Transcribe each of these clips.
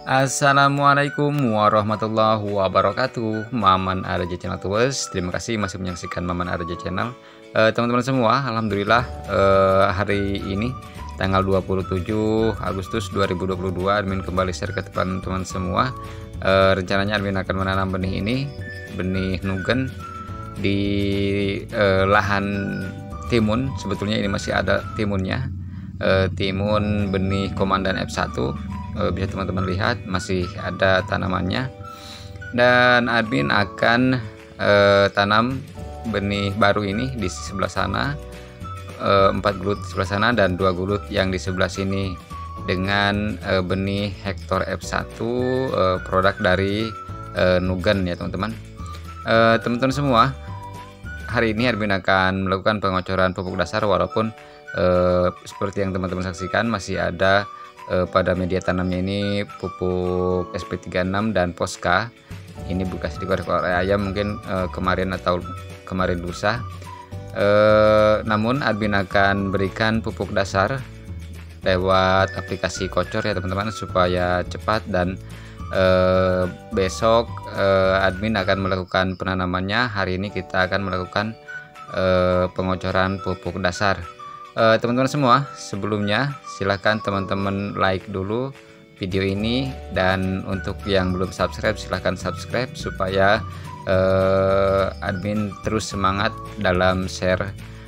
Assalamualaikum warahmatullahi wabarakatuh. Maman RJ Channel Tuwes. Terima kasih masih menyaksikan Maman RJ Channel. Teman-teman semua, alhamdulillah hari ini tanggal 27 Agustus 2022 admin kembali share ke teman-teman semua. Rencananya admin akan menanam benih ini, benih nugen di lahan timun. Sebetulnya ini masih ada timunnya, timun benih Komandan F1. Bisa teman-teman lihat masih ada tanamannya, dan admin akan tanam benih baru ini di sebelah sana, 4 gelut di sebelah sana dan 2 gelut yang di sebelah sini dengan benih Hector F1, produk dari Nugen ya teman-teman. Teman-teman semua, hari ini admin akan melakukan pengocoran pupuk dasar, walaupun seperti yang teman-teman saksikan masih ada pada media tanamnya ini pupuk SP36 dan Posca. Ini bekas dikorek oleh ayam mungkin kemarin atau kemarin lusa. Namun admin akan berikan pupuk dasar lewat aplikasi Kocor ya teman-teman, supaya cepat, dan besok admin akan melakukan penanamannya. Hari ini kita akan melakukan pengocoran pupuk dasar. Teman-teman semua, sebelumnya silahkan teman-teman like dulu video ini, dan untuk yang belum subscribe silahkan subscribe supaya admin terus semangat dalam share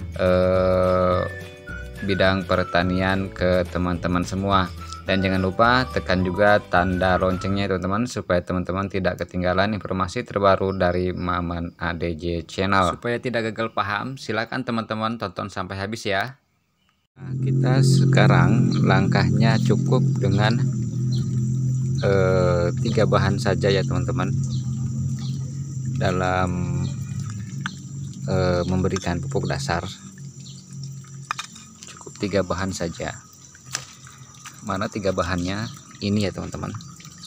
bidang pertanian ke teman-teman semua. Dan jangan lupa tekan juga tanda loncengnya teman-teman, supaya teman-teman tidak ketinggalan informasi terbaru dari Maman ADJ Channel. Supaya tidak gagal paham, silahkan teman-teman tonton sampai habis ya. Nah, kita sekarang langkahnya cukup dengan 3 bahan saja ya teman-teman, dalam memberikan pupuk dasar. Cukup 3 bahan saja. Mana 3 bahannya? Ini ya teman-teman.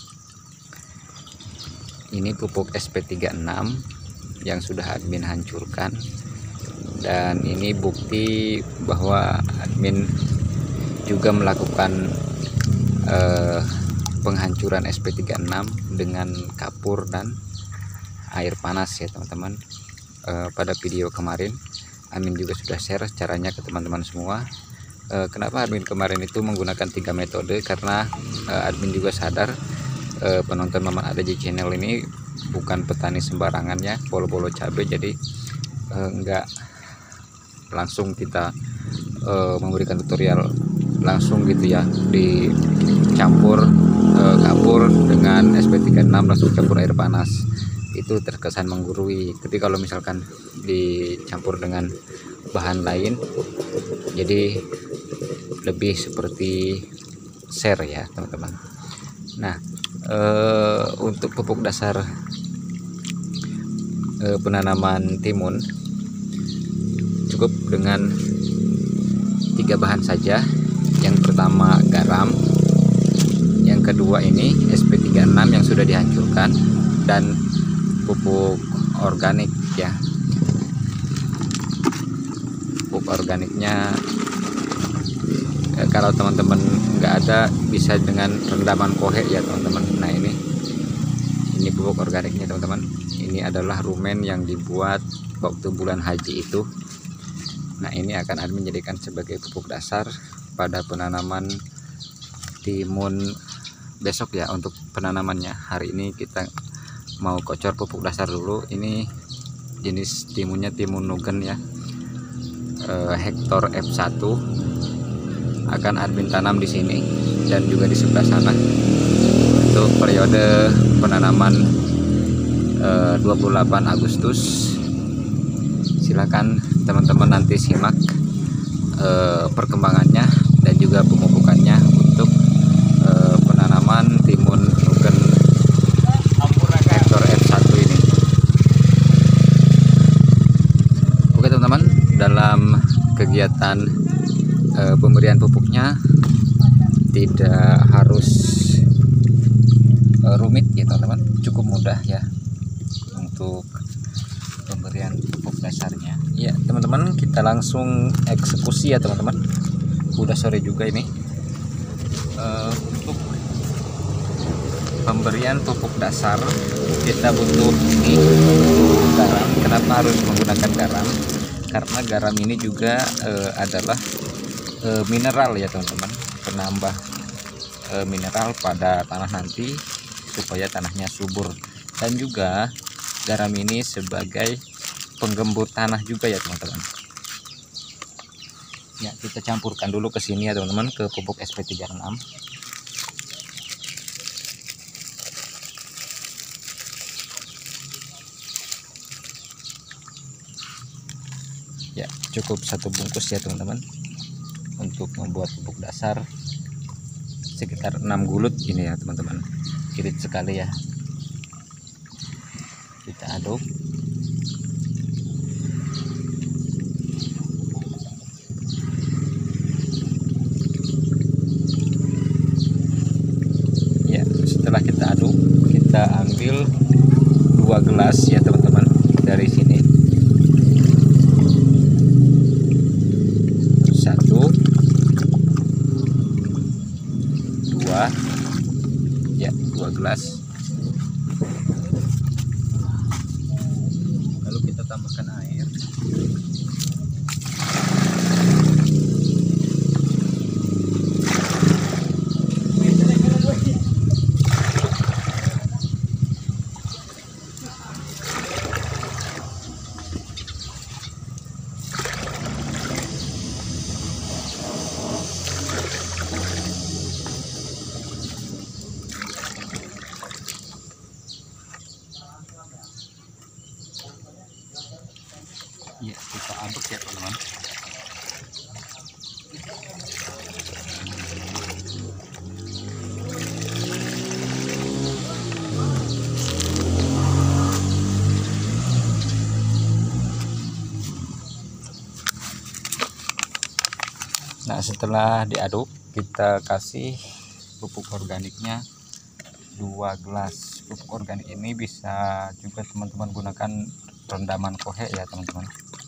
Ini pupuk SP36 yang sudah admin hancurkan, dan ini bukti bahwa admin juga melakukan penghancuran SP36 dengan kapur dan air panas ya teman-teman. Pada video kemarin admin juga sudah share caranya ke teman-teman semua. Kenapa admin kemarin itu menggunakan 3 metode? Karena admin juga sadar penonton Maman ADJ Channel ini bukan petani sembarangan ya, bolo-bolo cabai, jadi enggak langsung kita memberikan tutorial langsung gitu ya, dicampur kapur dengan SP36 langsung campur air panas. Itu terkesan menggurui. Tapi kalau misalkan dicampur dengan bahan lain, jadi lebih seperti share ya teman-teman. Nah, untuk pupuk dasar penanaman timun cukup dengan 3 bahan saja. Yang pertama garam, yang kedua ini SP36 yang sudah dihancurkan, dan pupuk organik ya. Pupuk organiknya kalau teman-teman nggak ada bisa dengan rendaman kohe ya teman-teman. Nah ini pupuk organiknya teman-teman. Ini adalah rumen yang dibuat waktu bulan haji itu. Nah ini akan admin jadikan sebagai pupuk dasar pada penanaman timun besok ya. Untuk penanamannya hari ini kita mau kocor pupuk dasar dulu. Ini jenis timunnya timun Nugen ya, Hector F1. Akan admin tanam di sini dan juga di sebelah sana. Untuk periode penanaman 28 Agustus. Silakan teman-teman nanti simak perkembangannya dan juga pemupukannya untuk penanaman timun Nugen Hector F1 ini. Oke teman-teman, dalam kegiatan pemberian pupuknya tidak harus rumit ya teman-teman, cukup mudah ya untuk pemberian pupuk dasarnya. Ya teman-teman, kita langsung eksekusi ya teman-teman. Udah sore juga ini. Untuk pemberian pupuk dasar kita butuh ini garam. Kenapa harus menggunakan garam? Karena garam ini juga adalah mineral ya teman-teman, penambah mineral pada tanah nanti supaya tanahnya subur, dan juga garam ini sebagai penggembur tanah juga ya teman-teman. Ya, kita campurkan dulu ke sini ya teman-teman, ke pupuk SP36. Ya, cukup 1 bungkus ya teman-teman untuk membuat pupuk dasar sekitar 6 gulut ini ya teman-teman. Irit sekali ya. Kita aduk. Ya, setelah kita aduk, kita ambil 2 gelas ya teman-teman dari sini. 1, 2, ya 2 gelas. Lalu kita tambahkan air. Ya, kita aduk ya teman-teman. Nah, setelah diaduk, kita kasih pupuk organiknya 2 gelas. Pupuk organik ini bisa juga teman-teman gunakan rendaman kohe ya teman-teman.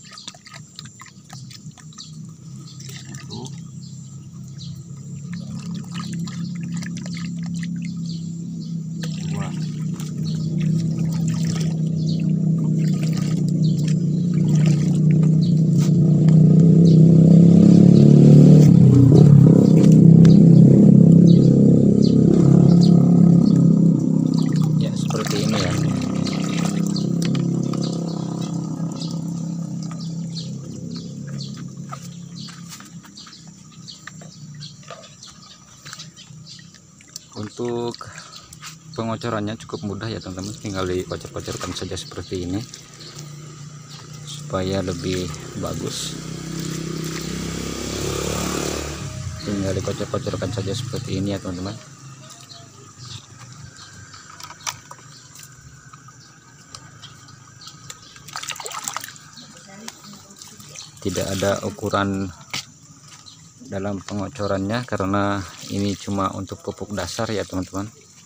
Ya, seperti ini ya. Untuk pengocorannya cukup mudah ya teman-teman, tinggal dikocor-kocorkan saja seperti ini supaya lebih bagus. Tinggal dikocor-kocorkan saja seperti ini ya teman-teman. Tidak ada ukuran dalam pengocorannya karena ini cuma untuk pupuk dasar ya teman-teman.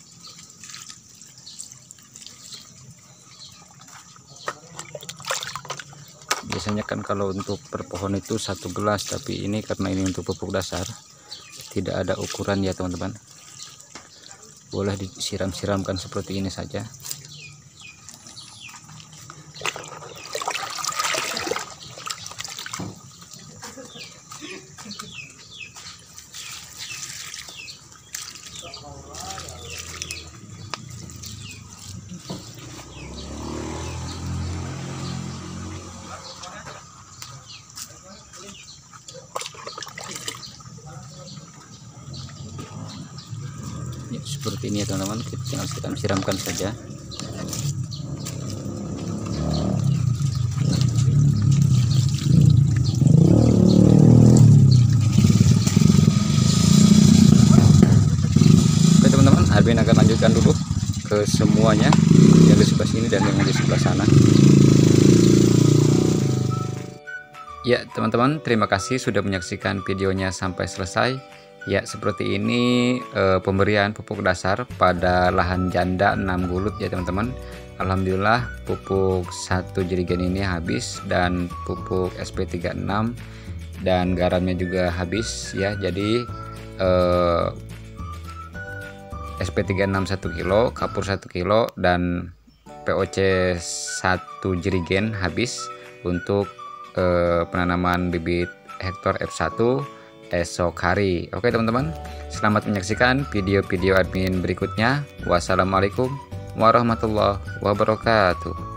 Biasanya kan kalau untuk per pohon itu 1 gelas, tapi ini karena ini untuk pupuk dasar tidak ada ukuran ya teman-teman. Boleh disiram-siramkan seperti ini saja. Ya, seperti ini ya teman-teman, kita tinggal siramkan saja. Oke teman-teman, Albin akan lanjutkan dulu ke semuanya, yang di sebelah sini dan yang di sebelah sana. Ya teman-teman, terima kasih sudah menyaksikan videonya sampai selesai. Ya, seperti ini pemberian pupuk dasar pada lahan janda 6 gulut ya teman-teman. Alhamdulillah pupuk 1 jerigen ini habis, dan pupuk SP36 dan garamnya juga habis ya. Jadi SP36 1 kilo, kapur 1 kilo, dan POC 1 jerigen habis untuk penanaman bibit Hektor F1 esok hari. Oke teman-teman, selamat menyaksikan video-video admin berikutnya. Wassalamualaikum warahmatullahi wabarakatuh.